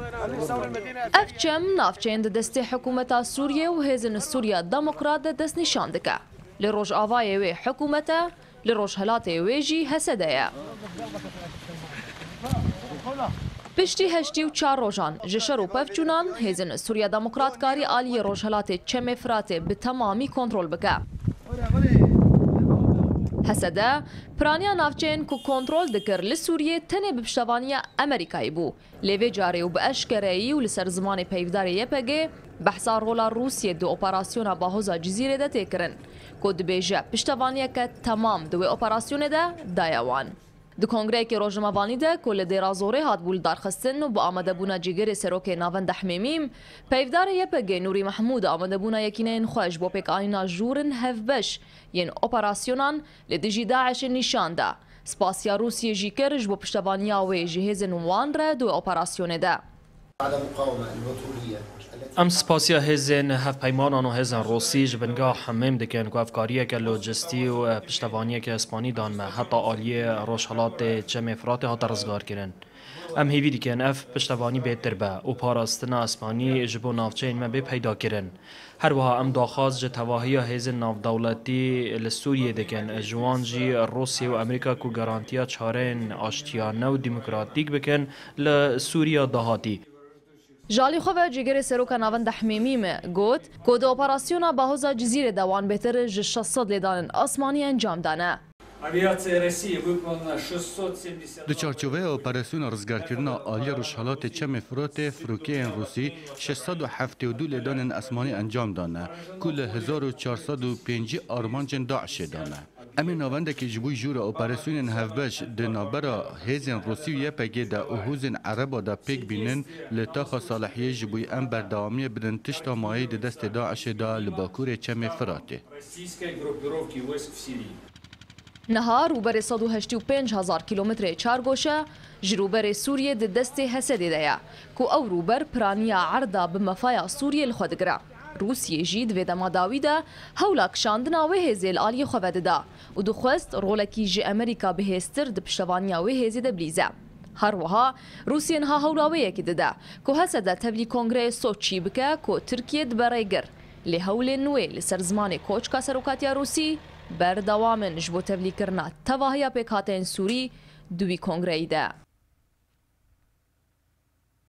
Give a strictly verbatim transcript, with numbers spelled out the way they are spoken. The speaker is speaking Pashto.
اف چم نافچین دست حکومت سوریه و هزن سوریا دموکرات دست نشان دکه لروج آوای وی حکومت لروج هلات وی جی حسده پشتی هشتی و چار روزان جشر و پفچونان هزن سوریا دموکرات کاری آلی روج هلات چم فرات به تمامی کنترل بکه حسده پرانیا نافچین کو کنترل دکر لسوریه تنه بپشتوانی امریکایی بو لیوی جاری و به اشکرایی و لسر زمان پیوداری یپگه بحثا رولا روسیه دو اپراسیون باهوزا جزیره ده تکرن کود بیجه پشتوانی که تمام دو اپراسیون ده دایوان دو کنگره که روزنامه‌وانی ده کل دیرازوره هات بول درخستن و با آمده بونا جگر سروک ناوند حمیمیم پیودار یپگه نوری محمود آمده بونا یکینین خوش با پیک آینا جورن هفبش ین اپراسیونان لدیجی داعش نشان ده سپاسیا روسیه جی کرج با پشتوانیا و جهاز وان را دو اپراسیون ده ام سپاسیا هزن هف پیمانان و هزن روسی جبنگاه حمیم دکن که افکاریه که لوجستی و پشتوانیه که اسپانی دان ما حتی آلیه روشحالات چم افرات ها ترزگار کرن ام هیوی دیکن اف پشتوانی بهتر به و پاراستنا اسپانی جبو نافچین ما به پیدا کرن هر وها ام داخواست جه تواهی هزن ناف دولتی لسوریه دکن جوان جی روسیه و امریکا کو گارانتیا چارین آشتیانه و دموکراتیک بکن لسوریا دهاتی جالی خواه جگر سروک ناوند حمیمیم گوت کود اپراسیونا باهوزا جزیره دوان بهتر ششصد لیدان آسمانی انجام دانه دو چارچوبه اپراسیون رزگارکردن آلی روشحالات چم فرات فروکه روسی ششصد و هفتاد و دو لیدان آسمانی انجام دانه کل هزار و چهارصد و پنج آرمانجن داعش دانه امین ناونده که جبوی جور اپراسیون هفبش دنابرا هزین روسی و یپگه دا اوهوزن عربا دا پیک بینن لطاق صالحیه جبوی ام بردوامی بدن تشتا مایی دست داعش دا لباکور چم فراته نها روبر صد و هشتاد و پنج هزار کیلومتر چارگوشه جروبر سوریه د دست حسدی دیا کو او روبر پرانیا عرضه بمفایا سوریه الخدگرا روسیه جید و دماداوی ده هولاک شاندنا و هزیل آلی خوده ده و دخواست رولکی جی امریکا به هستر د پشتوانیا و هزی ده بلیزه هر وها روسیه نها هولاویه که ده که حسده تبلی کنگره سوچی بکه که ترکیه دبره گر لی هول نوی لسر زمان کوچکا سروکاتیا روسی بردوامن جبو تبلی کرنا تواهیا پیکاتین سوری دوی کنگره ده